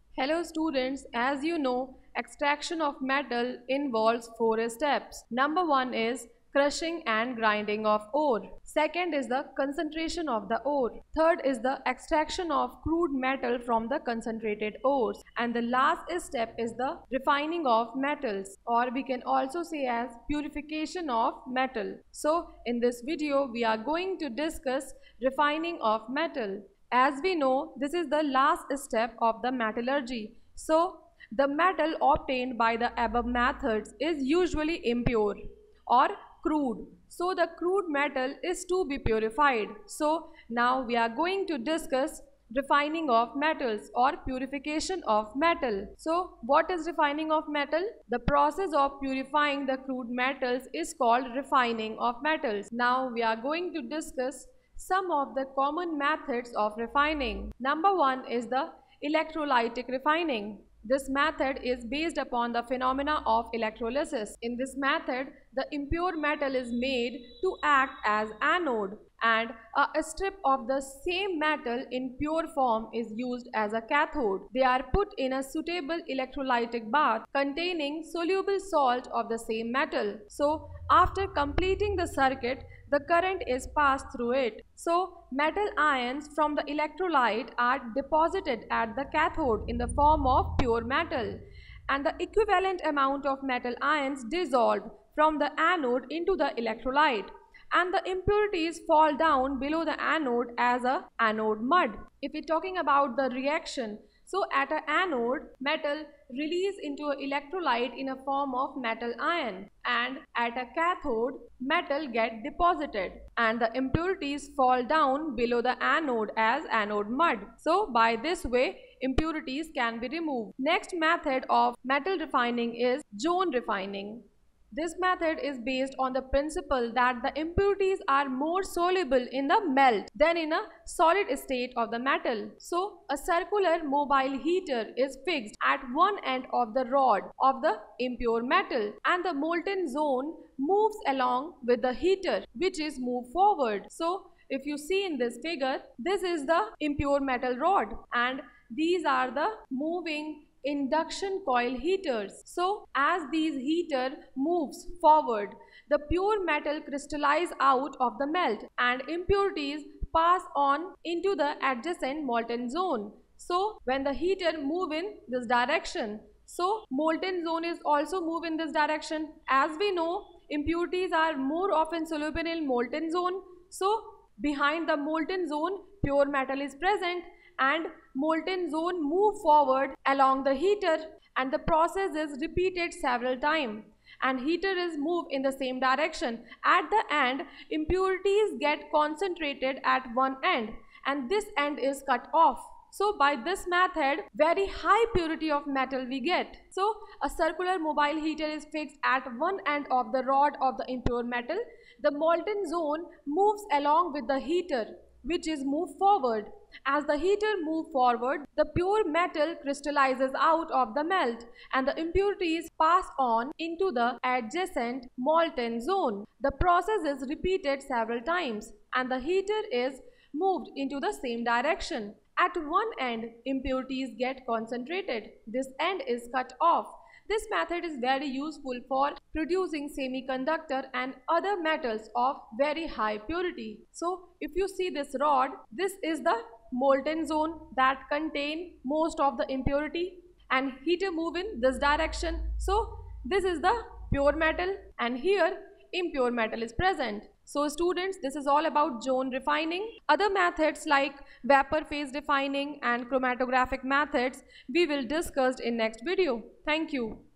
Hello students, as you know, extraction of metal involves four steps. Number one is crushing and grinding of ore. Second is the concentration of the ore. Third is the extraction of crude metal from the concentrated ores. And the last step is the refining of metals, or we can also say as purification of metal. So in this video we are going to discuss refining of metal. As we know, this is the last step of the metallurgy. So, the metal obtained by the above methods is usually impure or crude. So, the crude metal is to be purified. So, now we are going to discuss refining of metals or purification of metal. So, what is refining of metal? The process of purifying the crude metals is called refining of metals. Now, we are going to discuss some of the common methods of refining. Number one is the electrolytic refining. This method is based upon the phenomena of electrolysis. In this method, the impure metal is made to act as anode, and a strip of the same metal in pure form is used as a cathode. They are put in a suitable electrolytic bath containing soluble salt of the same metal. So, after completing the circuit, the current is passed through it. So, metal ions from the electrolyte are deposited at the cathode in the form of pure metal, and the equivalent amount of metal ions dissolved from the anode into the electrolyte, and the impurities fall down below the anode as a anode mud. If we're talking about the reaction, so at an anode, metal release into an electrolyte in a form of metal ion, and at a cathode, metal get deposited and the impurities fall down below the anode as anode mud. So by this way, impurities can be removed. Next method of metal refining is zone refining. This method is based on the principle that the impurities are more soluble in the melt than in a solid state of the metal. So, a circular mobile heater is fixed at one end of the rod of the impure metal, and the molten zone moves along with the heater, which is moved forward. So, if you see in this figure, this is the impure metal rod, and these are the moving induction coil heaters. So as these heater moves forward, the pure metal crystallize out of the melt and impurities pass on into the adjacent molten zone. So when the heater move in this direction, so molten zone is also move in this direction. As we know, impurities are more often soluble in molten zone. So behind the molten zone, pure metal is present, and molten zone move forward along the heater, and the process is repeated several times, and heater is moved in the same direction. At the end, impurities get concentrated at one end, and this end is cut off. So by this method, very high purity of metal we get. So a circular mobile heater is fixed at one end of the rod of the impure metal. The molten zone moves along with the heater, which is moved forward. As the heater moves forward, the pure metal crystallizes out of the melt, and the impurities pass on into the adjacent molten zone. The process is repeated several times, and the heater is moved into the same direction. At one end, impurities get concentrated. This end is cut off. This method is very useful for producing semiconductor and other metals of very high purity. So if you see this rod, this is the molten zone that contain most of the impurity, and heater move in this direction. So this is the pure metal, and here impure metal is present. So students, this is all about zone refining. Other methods like vapor phase refining and chromatographic methods we will discuss in next video. Thank you.